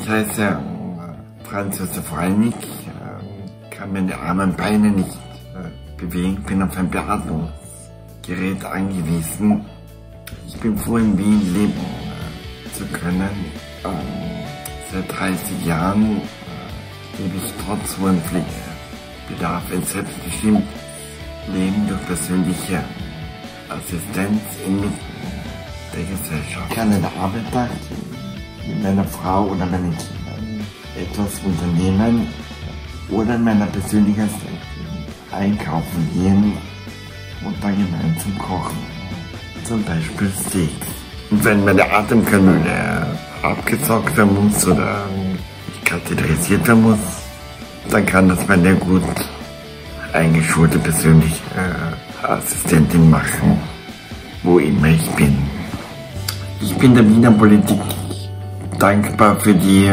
heiße Franz Josef Reinig, kann meine Arme und Beine nicht bewegen, bin auf ein Beatmungsgerät angewiesen. Ich bin froh, in Wien leben zu können. Seit 30 Jahren lebe ich trotz hohem Pflegebedarf ein selbstbestimmtes Leben durch persönliche Assistenz inmitten der Gesellschaft. Ich kann an der Arbeit mit meiner Frau oder meinen Kindern etwas unternehmen oder in meiner persönlichen Assistenz einkaufen gehen und dann gemeinsam kochen. Zum Beispiel Steaks. Und wenn meine Atemkanüle abgesaugt werden muss oder ich katheterisiert werden muss, dann kann das meine gut eingeschulte persönliche Assistentin machen, wo immer ich bin. Ich bin der Wiener Politik dankbar für die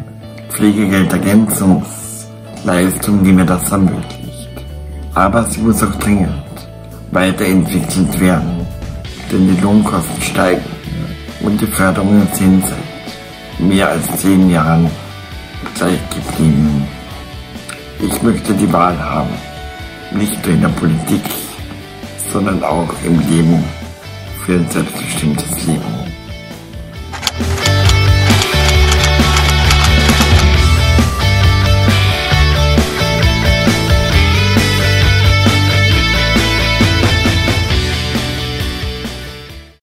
Pflegegeldergänzungsleistung, die mir das ermöglicht. Aber sie muss auch dringend weiterentwickelt werden, denn die Lohnkosten steigen und die Förderungen sind seit mehr als 10 Jahren gleich geblieben. Ich möchte die Wahl haben, nicht nur in der Politik, sondern auch im Leben für ein selbstbestimmtes Leben.